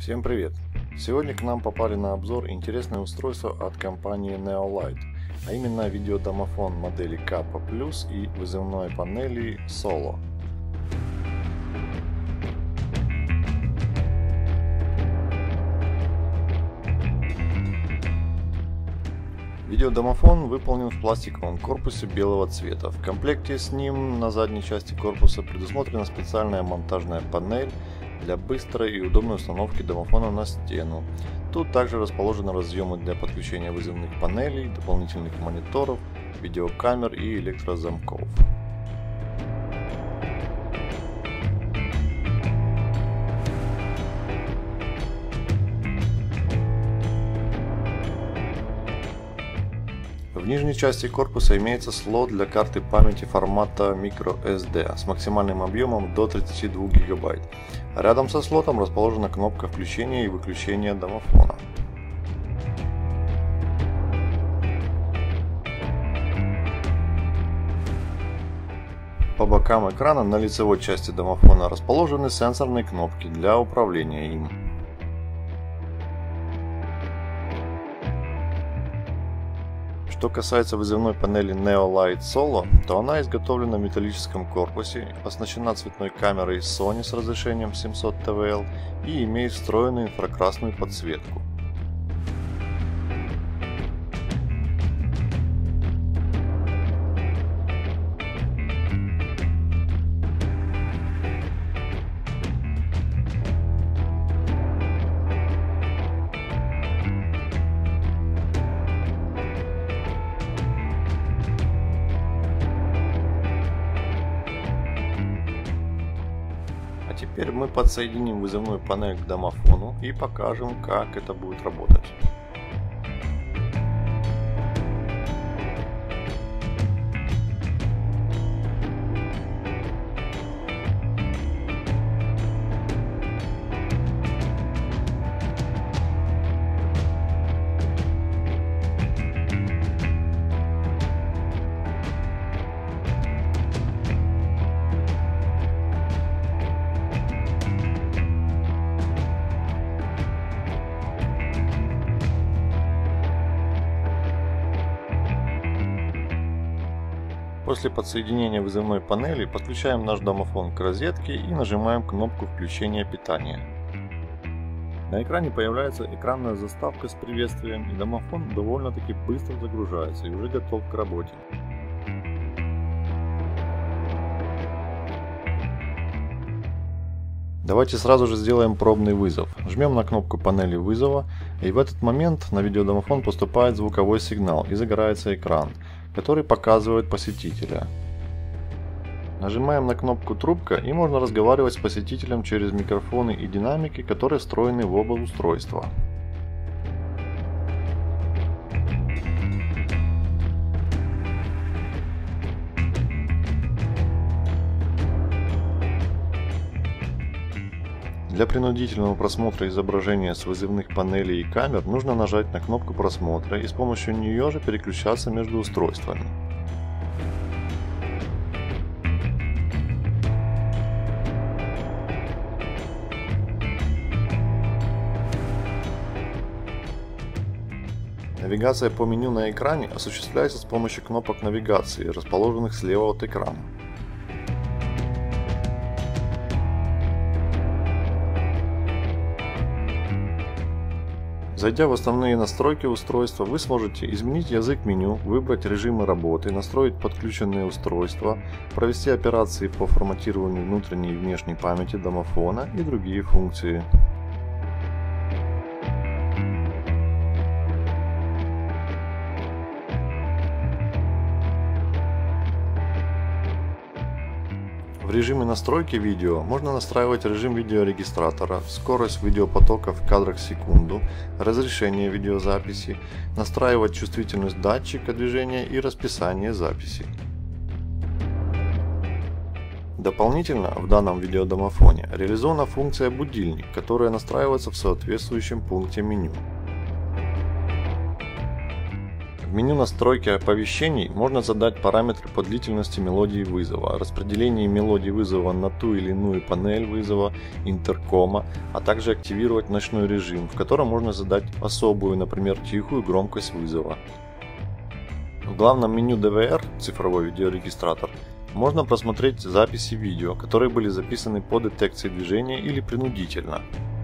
Всем привет! Сегодня к нам попали на обзор интересное устройство от компании Neolight, а именно видеодомофон модели Kappa Plus и вызывной панели Solo. Видеодомофон выполнен в пластиковом корпусе белого цвета. В комплекте с ним на задней части корпуса предусмотрена специальная монтажная панель для быстрой и удобной установки домофона на стену. Тут также расположены разъемы для подключения вызывных панелей, дополнительных мониторов, видеокамер и электрозамков. В нижней части корпуса имеется слот для карты памяти формата microSD с максимальным объемом до 32 ГБ. Рядом со слотом расположена кнопка включения и выключения домофона. По бокам экрана на лицевой части домофона расположены сенсорные кнопки для управления им. Что касается вызывной панели Neolight Solo, то она изготовлена в металлическом корпусе, оснащена цветной камерой Sony с разрешением 700 TVL и имеет встроенную инфракрасную подсветку. А теперь мы подсоединим вызывную панель к домофону и покажем, как это будет работать. После подсоединения вызывной панели подключаем наш домофон к розетке и нажимаем кнопку включения питания. На экране появляется экранная заставка с приветствием, и домофон довольно-таки быстро загружается и уже готов к работе. Давайте сразу же сделаем пробный вызов. Жмем на кнопку панели вызова, и в этот момент на видеодомофон поступает звуковой сигнал и загорается экран, который показывает посетителя. Нажимаем на кнопку трубка, и можно разговаривать с посетителем через микрофоны и динамики, которые встроены в оба устройства. Для принудительного просмотра изображения с вызывных панелей и камер нужно нажать на кнопку просмотра и с помощью нее же переключаться между устройствами. Навигация по меню на экране осуществляется с помощью кнопок навигации, расположенных слева от экрана. Зайдя в основные настройки устройства, вы сможете изменить язык меню, выбрать режимы работы, настроить подключенные устройства, провести операции по форматированию внутренней и внешней памяти домофона и другие функции. В режиме настройки видео можно настраивать режим видеорегистратора, скорость видеопотока в кадрах в секунду, разрешение видеозаписи, настраивать чувствительность датчика движения и расписание записи. Дополнительно в данном видеодомофоне реализована функция «Будильник», которая настраивается в соответствующем пункте меню. В меню настройки оповещений можно задать параметры по длительности мелодии вызова, распределении мелодий вызова на ту или иную панель вызова, интеркома, а также активировать ночной режим, в котором можно задать особую, например, тихую громкость вызова. В главном меню DVR, цифровой видеорегистратор, можно просмотреть записи видео, которые были записаны по детекции движения или принудительно.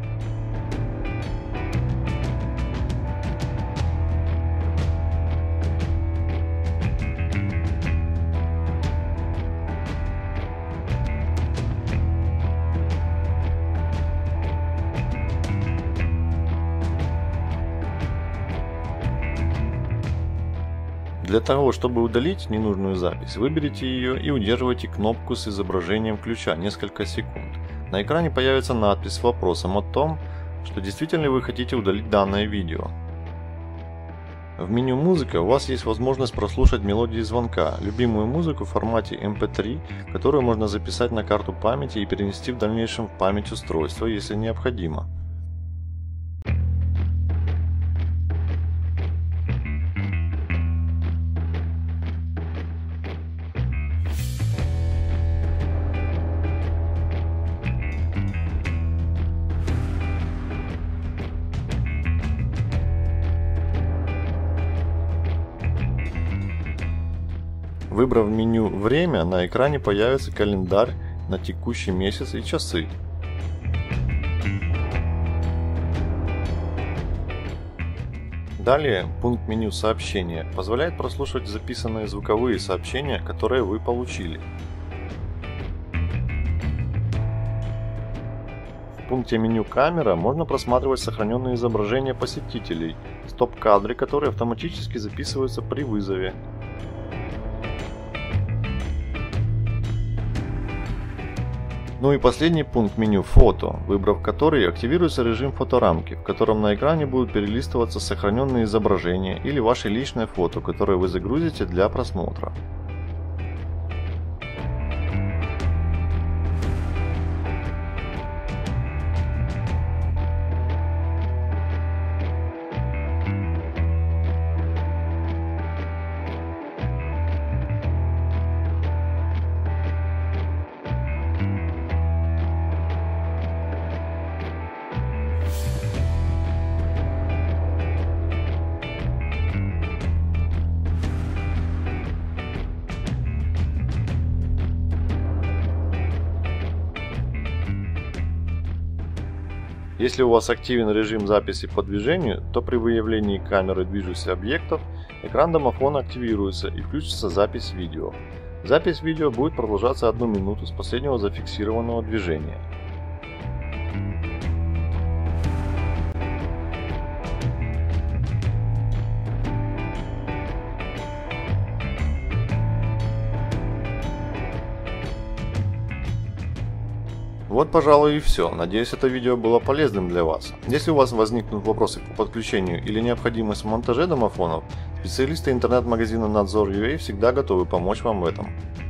Для того, чтобы удалить ненужную запись, выберите ее и удерживайте кнопку с изображением ключа несколько секунд. На экране появится надпись с вопросом о том, что действительно ли вы хотите удалить данное видео. В меню «Музыка» у вас есть возможность прослушать мелодии звонка, любимую музыку в формате MP3, которую можно записать на карту памяти и перенести в дальнейшем в память устройства, если необходимо. Выбрав меню «Время», на экране появится календарь на текущий месяц и часы. Далее пункт меню «Сообщения» позволяет прослушивать записанные звуковые сообщения, которые вы получили. В пункте меню «Камера» можно просматривать сохраненные изображения посетителей, стоп-кадры, которые автоматически записываются при вызове. Ну и последний пункт меню «Фото», выбрав который, активируется режим фоторамки, в котором на экране будут перелистываться сохраненные изображения или ваше личное фото, которое вы загрузите для просмотра. Если у вас активен режим записи по движению, то при выявлении камеры движущихся объектов экран домофона активируется и включится запись видео. Запись видео будет продолжаться 1 минуту с последнего зафиксированного движения. Вот, пожалуй, и все. Надеюсь, это видео было полезным для вас. Если у вас возникнут вопросы по подключению или необходимость в монтаже домофонов, специалисты интернет-магазина Надзор.ua всегда готовы помочь вам в этом.